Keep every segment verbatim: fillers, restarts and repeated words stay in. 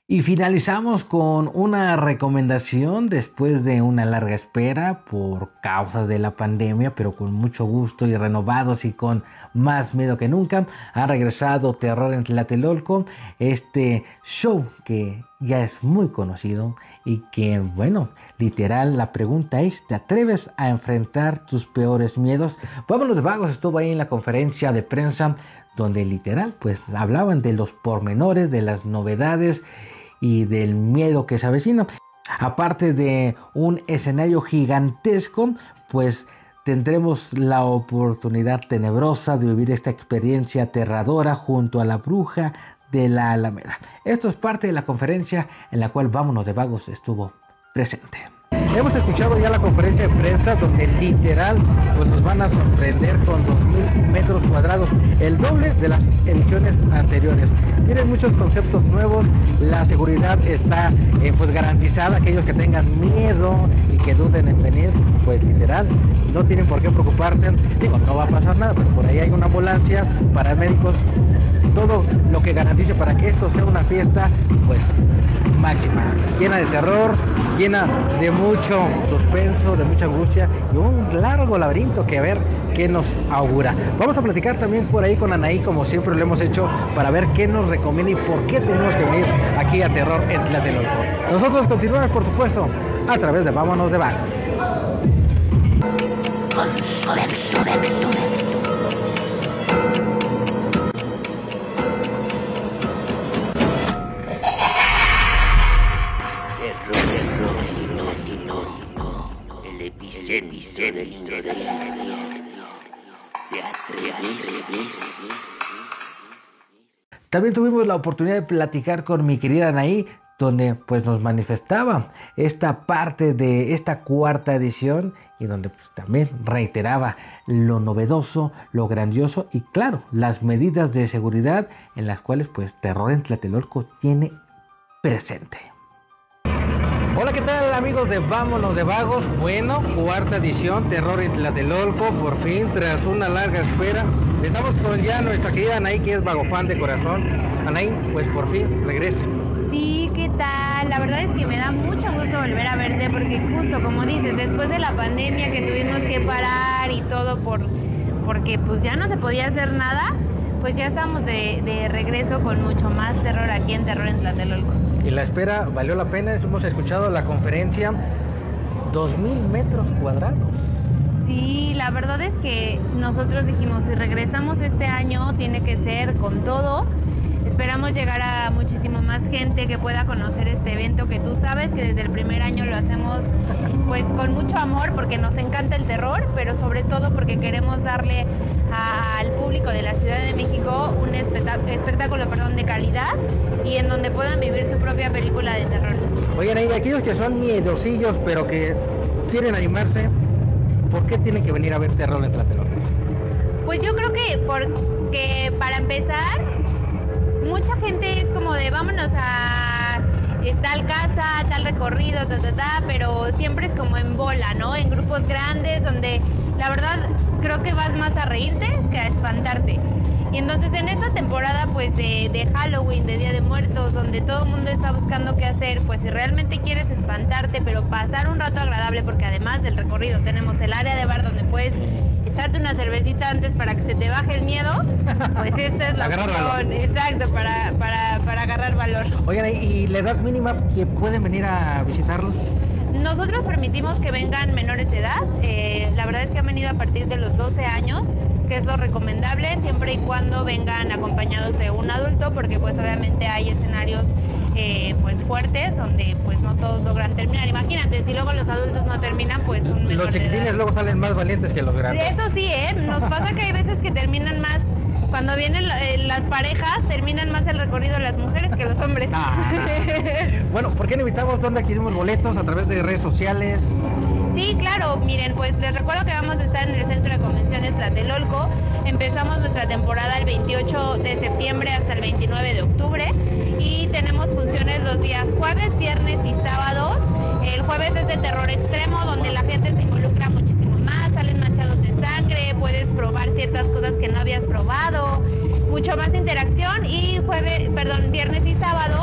Y finalizamos con una recomendación después de una larga espera por causas de la pandemia, pero con mucho gusto y renovados y con más miedo que nunca. Ha regresado Terror en Tlatelolco, este show que ya es muy conocido y que, bueno, literal la pregunta es, ¿te atreves a enfrentar tus peores miedos? Vámonos de Vagos estuvo ahí en la conferencia de prensa donde literal pues hablaban de los pormenores, de las novedades y del miedo que se avecina. Aparte de un escenario gigantesco, pues tendremos la oportunidad tenebrosa de vivir esta experiencia aterradora junto a la bruja de la Alameda. Esto es parte de la conferencia en la cual Vámonos de Vagos estuvo presente. Hemos escuchado ya la conferencia de prensa donde literal pues nos van a sorprender con dos mil metros cuadrados, el doble de las ediciones anteriores. Tienen muchos conceptos nuevos, la seguridad está eh, pues garantizada. Aquellos que tengan miedo y que duden en venir, pues literal no tienen por qué preocuparse. Digo, no va a pasar nada, pero por ahí hay una ambulancia, paramédicos, todo lo que garantice para que esto sea una fiesta pues máxima, llena de terror, llena de mucho suspenso, de mucha angustia y un largo laberinto que a ver qué nos augura. Vamos a platicar también por ahí con Anaí, como siempre lo hemos hecho, para ver qué nos recomienda y por qué tenemos que venir aquí a Terror en Tlatelolco. Nosotros continuamos, por supuesto, a través de Vámonos de Vagos. También tuvimos la oportunidad de platicar con mi querida Anaí, donde pues nos manifestaba esta parte de esta cuarta edición y donde pues también reiteraba lo novedoso, lo grandioso y claro, las medidas de seguridad en las cuales pues Terror en Tlatelolco tiene presente. Hola, ¿qué tal amigos de Vámonos de Vagos? Bueno, cuarta edición, Terror en Tlatelolco, por fin, tras una larga espera. Estamos con ya nuestra querida Anaí, que es vagofan de corazón. Anaí, pues por fin regresa. Sí, ¿qué tal? La verdad es que me da mucho gusto volver a verte porque justo como dices, después de la pandemia que tuvimos que parar y todo por porque pues ya no se podía hacer nada, pues ya estamos de, de regreso con mucho más terror aquí en Terror en Tlatelolco. Y la espera valió la pena. Hemos escuchado la conferencia, dos mil metros cuadrados. Sí, la verdad es que nosotros dijimos, si regresamos este año, tiene que ser con todo. Esperamos llegar a muchísimo más gente que pueda conocer este evento, que tú sabes que desde el primer año lo hacemos pues con mucho amor, porque nos encanta el terror, pero sobre todo porque queremos darle a, al público de la Ciudad de México un espectáculo, espectáculo perdón, de calidad y en donde puedan vivir su propia película de terror. Oigan, y aquellos que son miedosillos pero que quieren animarse, ¿por qué tienen que venir a ver Terror en Tlatelolco? Pues yo creo que porque para empezar, mucha gente es como de vámonos a tal casa, tal recorrido, ta, ta, ta, pero siempre es como en bola, ¿no? En grupos grandes donde la verdad creo que vas más a reírte que a espantarte. Y entonces en esta temporada pues de, de Halloween, de Día de Muertos, donde todo el mundo está buscando qué hacer, pues si realmente quieres espantarte, pero pasar un rato agradable, porque además del recorrido tenemos el área de bar donde puedes echarte una cervecita antes para que se te baje el miedo, pues esta es la opción, exacto, para, para, para agarrar valor. Oigan, ¿y la edad mínima que pueden venir a visitarlos? Nosotros permitimos que vengan menores de edad, eh, la verdad es que han venido a partir de los doce años, que es lo recomendable, siempre y cuando vengan acompañados de un adulto, porque pues obviamente hay escenarios eh, pues fuertes donde pues no todos logran terminar. Imagínate, si luego los adultos no terminan, pues un menor Los chiquitines luego salen más valientes que los grandes. Eso sí, ¿eh? Nos pasa que hay veces que terminan más, cuando vienen eh, las parejas, terminan más el recorrido de las mujeres que los hombres. Ah, bueno, ¿por qué no invitamos dónde adquirimos boletos? ¿A través de redes sociales? Sí, claro, miren, pues les recuerdo que vamos a estar en el Centro de Convenciones Tlatelolco. Empezamos nuestra temporada el veintiocho de septiembre hasta el veintinueve de octubre y tenemos funciones los días jueves, viernes y sábados. El jueves es de terror extremo, donde la gente se involucra muchísimo más, salen manchados de sangre, puedes probar ciertas cosas que no habías probado, mucho más interacción. Y jueves, perdón, viernes y sábado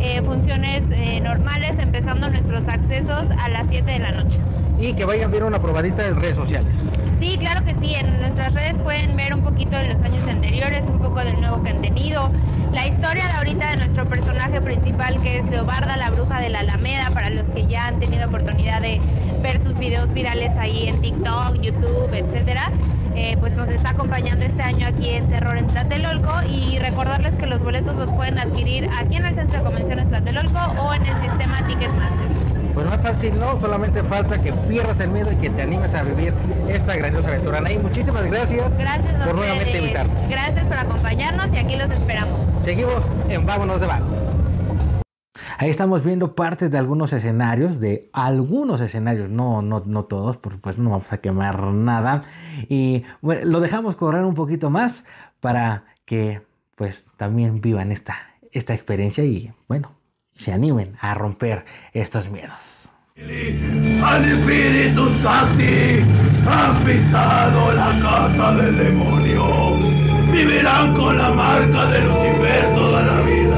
eh, funciones eh, normales, empezando nuestros accesos a las siete de la noche. Y que vayan a ver una probadita en redes sociales. Sí, claro que sí, en nuestras redes pueden ver un poquito de los años anteriores, un poco del nuevo contenido, la historia de ahorita de nuestro personaje principal, que es Leobarda, la bruja de la Alameda, para los que ya han tenido oportunidad de ver sus videos virales ahí en TikTok, YouTube, etcétera. Eh, pues nos está acompañando este año aquí en Terror en Tlatelolco, y recordarles que los boletos los pueden adquirir aquí en el Centro de Convenciones Tlatelolco o en el sistema Ticketmaster. Pues no es fácil, ¿no? Solamente falta que pierdas el miedo y que te animes a vivir esta grandiosa aventura. Anaí, muchísimas gracias, gracias por nuevamente invitarnos. Gracias por acompañarnos y aquí los esperamos. Seguimos en Vámonos de Vagos. Ahí estamos viendo partes de algunos escenarios, de algunos escenarios, no, no, no todos, por supuesto, no vamos a quemar nada. Y bueno, lo dejamos correr un poquito más para que pues también vivan esta, esta experiencia y bueno, se animen a romper estos miedos. Al Espíritu Santi han pisado la casa del demonio. Vivirán con la marca de Lucifer toda la vida.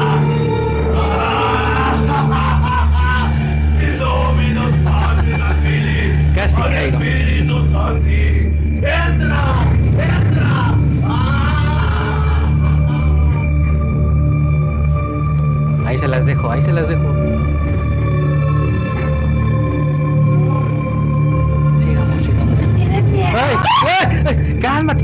Indominus Pater Filii. Casi al caigo. Espíritu Santi. Entra, entra. Ahí se las dejo, ahí se las dejo. Sigamos, sigamos. ¡Ay! ¡Ay! ¡Ay! ¡Cálmate!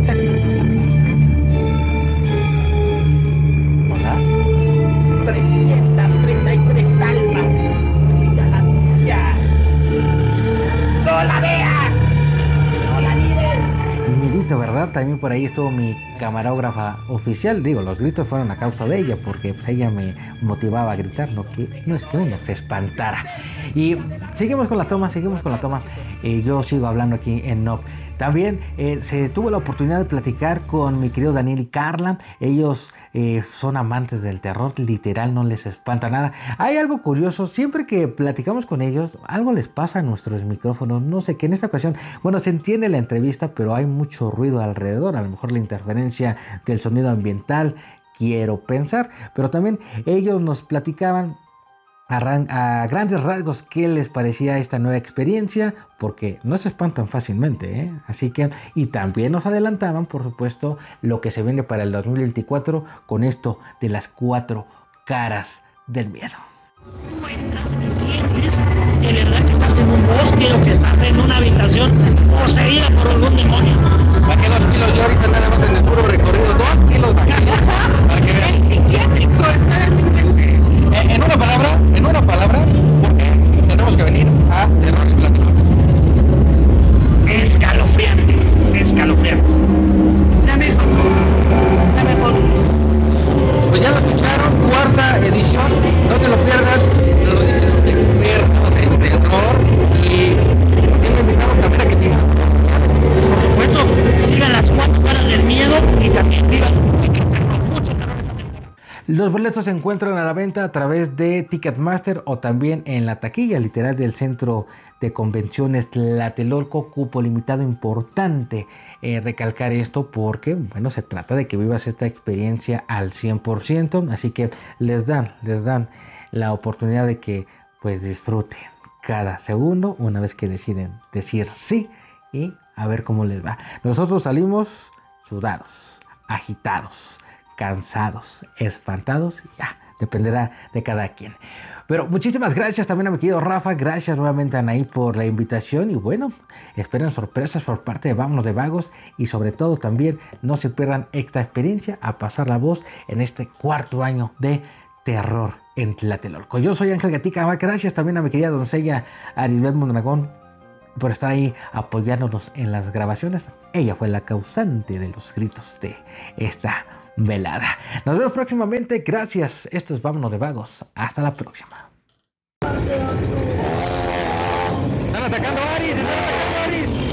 Hola. trescientas treinta y tres almas. Mira la tuya. ¡No la veas! ¡No la mires! Mirito, ¿verdad? También por ahí estuvo mi camarógrafa oficial. Digo, los gritos fueron a causa de ella, porque pues, ella me motivaba a gritar, no, que, no es que uno se espantara. Y seguimos con la toma, seguimos con la toma. Eh, yo sigo hablando aquí en Nob. También eh, se tuvo la oportunidad de platicar con mi querido Daniel y Carla. Ellos eh, son amantes del terror, literal, no les espanta nada. Hay algo curioso, siempre que platicamos con ellos, algo les pasa a nuestros micrófonos. No sé, que en esta ocasión, bueno, se entiende la entrevista, pero hay mucho ruido alrededor. A lo mejor la interferencia del sonido ambiental, quiero pensar. Pero también ellos nos platicaban A, a grandes rasgos qué les parecía esta nueva experiencia, porque no se espantan fácilmente, ¿eh? Así que, y también nos adelantaban, por supuesto, lo que se viene para el dos mil veinticuatro con esto de las cuatro caras del miedo. Tú entras y sientes de verdad que estás en un bosque o que estás en una habitación poseída por algún demonio. ¿Para qué dos kilos? Yo ahorita nada más en el puro recorrido, dos kilos bajé. Para que vean. El psiquiátrico está en niveles. En, en una palabra, en una palabra, porque tenemos que venir a Terror en Tlatelolco. Escalofriante, escalofriante. La mejor. La mejor. Pues ya lo escucharon, cuarta edición, no se lo pierdan, lo dicen los expertos en terror y también invitamos también a que sigan las redes sociales. Por supuesto, sigan las cuatro caras del miedo y también vivan mucho terror, mucho terror. Los boletos se encuentran a la venta a través de Ticketmaster o también en la taquilla literal del Centro de Convenciones Tlatelolco, cupo limitado. Importante eh, recalcar esto porque, bueno, se trata de que vivas esta experiencia al cien por ciento, así que les dan, les dan la oportunidad de que pues disfruten cada segundo una vez que deciden decir sí y a ver cómo les va. Nosotros salimos sudados, agitados, cansados, espantados, ya, dependerá de cada quien. Pero muchísimas gracias también a mi querido Rafa, gracias nuevamente a Anaí por la invitación y bueno, esperen sorpresas por parte de Vámonos de Vagos y sobre todo también no se pierdan esta experiencia a pasar la voz en este cuarto año de Terror en Tlatelolco. Yo soy Ángel Gatica, gracias también a mi querida doncella Arisbeth Mondragón por estar ahí apoyándonos en las grabaciones. Ella fue la causante de los gritos de esta velada. Nos vemos próximamente. Gracias. Esto es Vámonos de Vagos. Hasta la próxima. Están atacando a Aris. Están atacando a Aris.